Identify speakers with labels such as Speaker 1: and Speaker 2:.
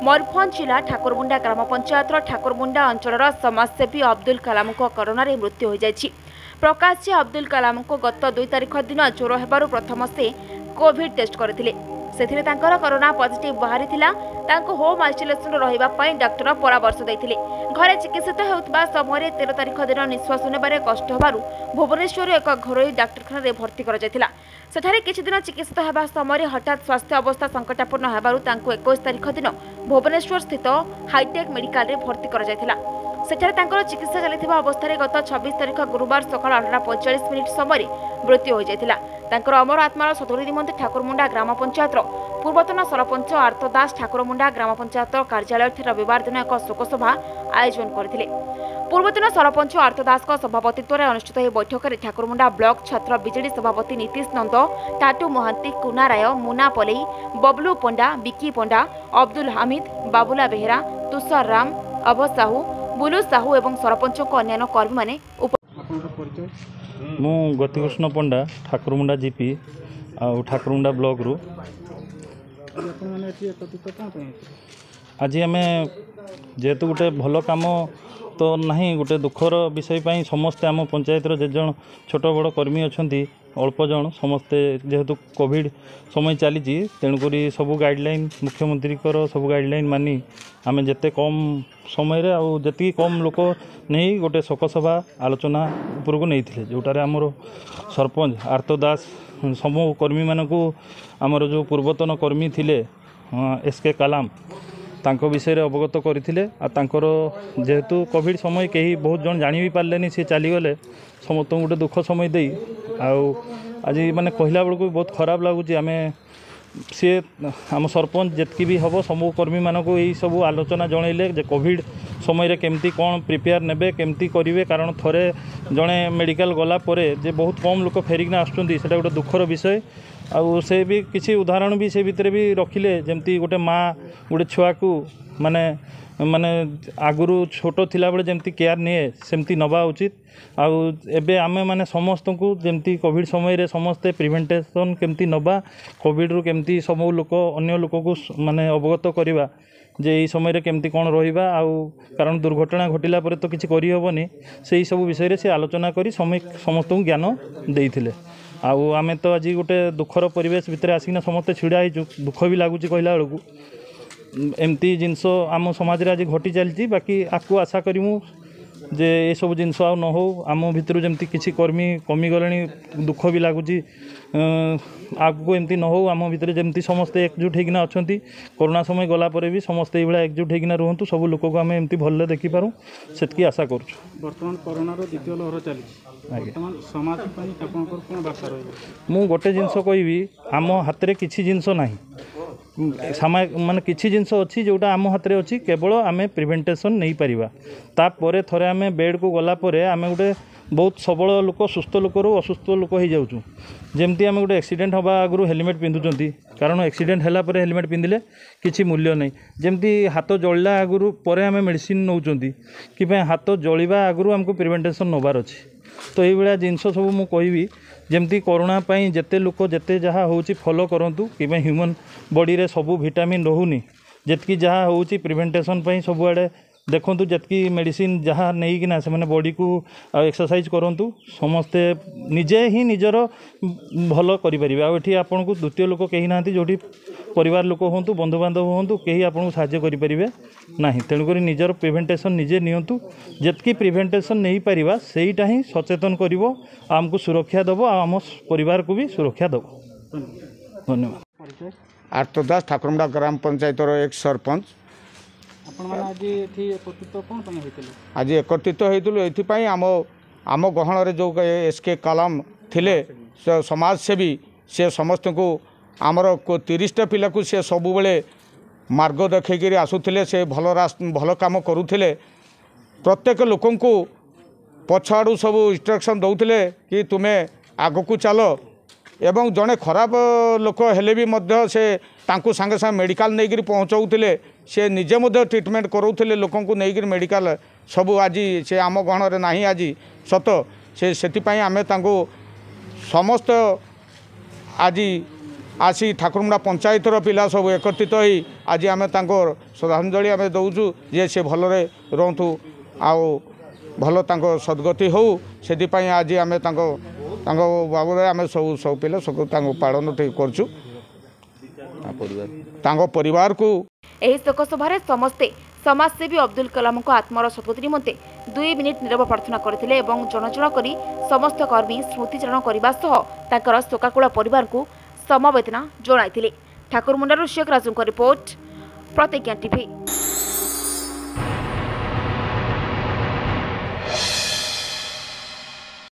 Speaker 1: मयूरभंज जिला ठाकुरमुंडा ग्राम पंचायत ठाकुरमुंडा अंचल समाजसेवी अब्दुल कलाम कोरोना मृत्यु हो जाएगी। प्रकाश जे अब्दुल कलाम को गत 2 तारिख दिन ज्वर होबारु प्रथम से कोविड टेस्ट करथिले। सेथिरे तांकर कोरोना पॉजिटिव बाहरी थिला। तांको होम आइसोलेशन रहिबा पई डॉक्टर परामर्श दैथिले। घरे चिकित्सित हेउतबा समय 13 तारिख दिन निश्वास नेबारे कष्ट होबारु भुवनेश्वर एक घरोई डाक्तरखाना रे भर्ती करा जायथिला। सेठारे किछि दिन चिकित्सित हेबा समय हठात स्वास्थ्य अवस्था संकटापूर्ण हेबारु तांको 21 तारिख दिन भुवनेश्वर स्थित हाईटेक मेडिकल रे भर्ती करा जायथिला। सेठारे तांकर चिकित्सा चलिथिबा अवस्था गत 26 तारिख गुरुवार सकाळ 8:45 समय मृत्यु हो जायथिला। तांकर अमर आत्मार सद्गति निमंते ठाकुरमुंडा ग्राम पंचायत पूर्वतन सरपंच आर्त दास ठाकुरमुंडा ग्राम पंचायत कार्यालय रविवार दिन एक शोकसभा आयोजन करथिले। पूर्वतन सरपंच आर्त दास सभापतित्व में अनुष्ठित यह बैठक में ठाकुरमुंडा ब्लॉक छात्र बीजेडी सभापति नीतीश नंद, टाटू महांती, कुना राय, मुना पलेई, बबलू पंडा, विकी पंडा, अब्दुल हामिद, बाबुला बेहेरा, तुषार राम, अभ साहू, बुलू साहू और सरपंच अन्य कर्मी मैंने
Speaker 2: मु गतिकृष्ण पंडा ठाकुरमुंडा जीपी आ ठाकुरमुंडा ब्लॉक रु आज आम जेहेतु गोटे भल कम तो नहीं गोटे दुखर विषय पाई समस्ते आम पंचायत जे जन छोट बड़ कर्मी अच्छा अल्प जन समस्ते जेहेतु कोविड समय चली तेणुक सबू गाइडलाइन मुख्यमंत्री सबू गाइडलाइन मानी आम जिते कम समय रे आउ जी कम लोक नहीं गोटे शोकसभा आलोचना उपरको नहीं जोटार आमर सरपंच आर्त दास समूह कर्मी मानक आमर जो पूर्वतन कर्मी थिले एसके कलाम तांको विषय रे अवगत करथिले आ तांकर जेहेतु कोविड समय कहीं बहुत जन जानी भी पारलेनी सी चलीगले समस्त गोटे दुख समय दे आज माने कहला बेलू बहुत खराब लगुच आम सी आम सरपंच जितकी भी हम समूह कर्मी मानक यही सब आलोचना जनइले जे कोविड समय केमती कौन प्रिपेयर नेबे केमती करेंगे कारण थरे जड़े मेडिकल गला परे जे बहुत कम लोक फेरिकिना आसुँच से गोटे दुखर विषय आउ से भी किसी उदाहरण भी से भितर भी रखिले जमती गोटे माँ गोटे छुआ को माने माने आगुरु छोट थिला बेले जमती केयर निए सेमती नवा उचित आउ एबे आमे माने समस्त को जमती कोविड समय रे समस्ते प्रिवेंटेशन केमती नवा कोविड रु केमती सब लोक अन्य लोक को माने अवगत करवा जे यही समय रे केमती कौन रहिबा आउ कारण दुर्घटना घटिला परे तो किछि करि होबनी से सब विषय रे से आलोचना करी समस्त को ज्ञान देइथिले। आउ आमे तो आज गोटे दुखर परिवेश भितर आसिना समस्ते छिड़ा ही दुख भी लगुच कहला बेलू एमती जिनस आम समाज रे आज घटी चलती बाकी आपको आशा करूँ जे ये सब जिनस आ न हो आम भितर जमती किसी कर्मी कमी गले दुख भी लगुच आगू एमती न हो आम भितर जमती समस्ते एकजुट होना अच्छा कोरोना समय गला पर भी समस्ते ये एकजुट होना रुहतु सब लोक को आम एमती भल देखी पारूँ से आशा करुँ।
Speaker 3: कोरोना द्वितीय लहर चली समाज मु
Speaker 2: गोटे जिनस कहबी आम हाथ में किसी जिनस ना माने किसी जिनस अच्छी जोटा आम हाथ में अच्छी केवल आम प्रिवेंटेशन नहीं पारिबा तापर थरे आम बेड को गला परे आम गोटे बहुत सबल लोक सुस्थ लोक रू असुस्थ लोक हो जाऊँ जमती आम गोटे एक्सीडेंट हवा आगु हेलमेट पिंधुंट कारण एक्सीडेंट है हेलमेट पिंधिले किसी मूल्य नहीं जमती हाथ जलिला आगु पर आम मेडिसिन नौकरी कि हाथ जलिबा आगु आमको प्रिवेंटेशन नबार अच्छी तो ये जिनस सब मु कहबी जमती कोरोना पाई जेते लोक जेते जहाँ होची फॉलो करंतु कि ह्यूमन बॉडी रे सबू विटामिन रहूनी जेतकी जहाँ होची प्रिवेंटेशन पाई सबुआड़े देखंतु जेतकी मेडिसिन जहाँ नहीं किना से माने बॉडी को एक्सरसाइज करंतु समस्ते निजे ही निजर भल करि परिबे आ एठी आपन को द्वितीय लोक कहीं ना जोटी परिवार लोक होंतु बंधु बांधव होंतु कहीं आपन को साहाय्य करि परिबे नाही तेणुक निजर प्रिवेंटेशन निजे नियंतु जेतकी प्रिवेंटेशन नहीं पारिबा सेईटा ही सचेतन करिवो आमको सुरक्षा दबो आम परिवार को भी सुरक्षा दबो।
Speaker 4: धन्यवाद। आर्तदास ठाकुरमुंडा ग्राम पंचायत एक सरपंच आज एकत्रित होती आम आम गहन जो एसके कलाम थिले समाजसेवी से समस्त को आमर 30टा पिला को से सब बेले मार्ग देखी आसुले से भल काम करुले प्रत्येक लोक पछाड़ू सब इंस्ट्रक्शन दौले कि तुम्हें आग को चल एवं जड़े खराब लोक हेले भी मध्य से तांकु सांगे सांगे मेडिकल नहीं पहुँचाऊले से निजे मध्य ट्रिटमेंट करोले लोक नहीं मेडिकल सबू आज से आम गहन ना आज सत से आम समस्त आज आसी ठाकुरमुंडा पंचायतर पिला सब एकत्रित हो आज आम श्रद्धांजलि आम दौचु जे से भलरे रोतु आउ भल सद्गति हो से आज आम बाबू आम सब सब पिला सब पालन करचु परिवार को
Speaker 1: शोकसभा समस्ते समाजसेवी अब्दुल कलाम आत्मार सद्गति निमंते 2 मिनिट नीरव प्रार्थना करथिले एवं जन जन करी समस्त कर्मी स्मृतिचारण करने सह शोकाकुल परिवार को समवेदना जणाइथिले। ठाकुरमुंडारू शेख राजू रिपोर्ट प्रतिज्ञा टीवी।